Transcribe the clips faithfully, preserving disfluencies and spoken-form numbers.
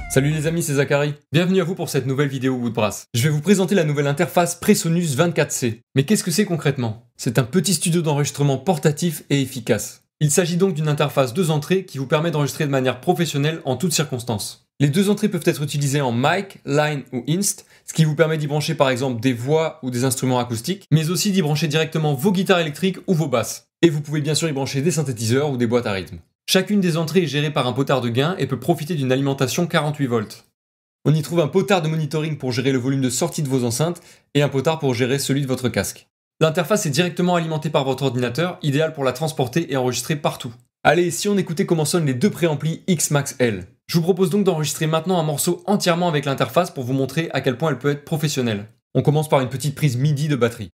Salut les amis, c'est Zachary. Bienvenue à vous pour cette nouvelle vidéo Woodbrass. Je vais vous présenter la nouvelle interface Presonus vingt-quatre C. Mais qu'est-ce que c'est concrètement? C'est un petit studio d'enregistrement portatif et efficace. Il s'agit donc d'une interface deux entrées qui vous permet d'enregistrer de manière professionnelle en toutes circonstances. Les deux entrées peuvent être utilisées en mic, line ou inst, ce qui vous permet d'y brancher par exemple des voix ou des instruments acoustiques, mais aussi d'y brancher directement vos guitares électriques ou vos basses. Et vous pouvez bien sûr y brancher des synthétiseurs ou des boîtes à rythme. Chacune des entrées est gérée par un potard de gain et peut profiter d'une alimentation quarante-huit volts. On y trouve un potard de monitoring pour gérer le volume de sortie de vos enceintes et un potard pour gérer celui de votre casque. L'interface est directement alimentée par votre ordinateur, idéal pour la transporter et enregistrer partout. Allez, si on écoutait comment sonnent les deux préamplis X-Max L. Je vous propose donc d'enregistrer maintenant un morceau entièrement avec l'interface pour vous montrer à quel point elle peut être professionnelle. On commence par une petite prise MIDI de batterie.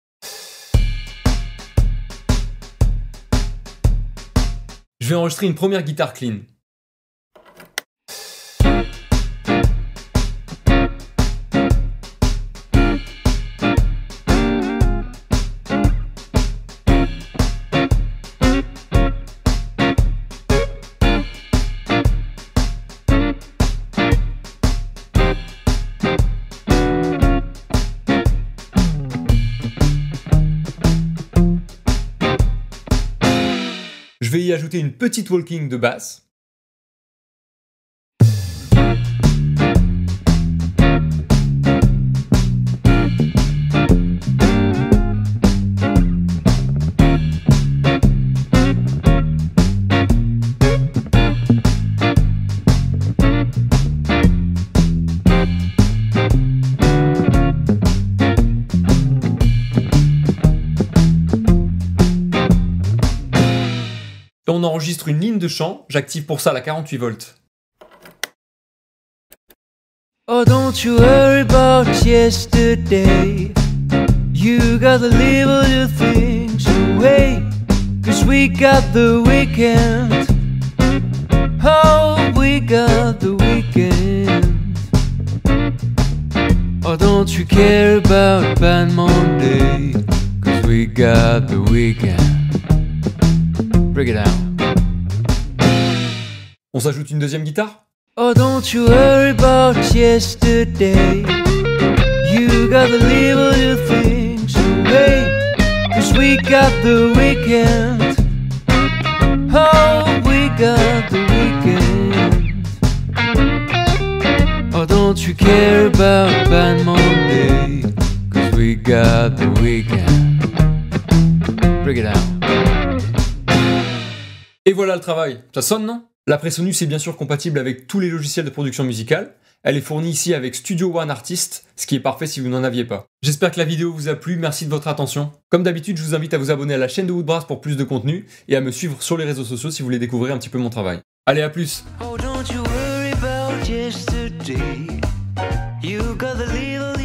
Je vais enregistrer une première guitare clean. Je vais y ajouter une petite walking de basse. Et on enregistre une ligne de chant, j'active pour ça la quarante-huit volts. Oh, don't you worry about yesterday. You gotta leave all your things away, 'cause we got the weekend. Oh, we got the weekend. Oh, don't you care about bad Monday, 'cause we got the weekend. Break it out. On s'ajoute une deuxième guitare. Oh, don't you worry about yesterday. You gotta leave all your things away, 'cause we got the weekend. Oh, we got the weekend. Oh, don't you care about bad Monday, 'cause we got the weekend. Break it out. Et voilà le travail. Ça sonne, non? La Presonus est bien sûr compatible avec tous les logiciels de production musicale. Elle est fournie ici avec Studio One Artist, ce qui est parfait si vous n'en aviez pas. J'espère que la vidéo vous a plu, merci de votre attention. Comme d'habitude, je vous invite à vous abonner à la chaîne de Woodbrass pour plus de contenu et à me suivre sur les réseaux sociaux si vous voulez découvrir un petit peu mon travail. Allez, à plus! Oh, don't you worry about yesterday. You gotta leave all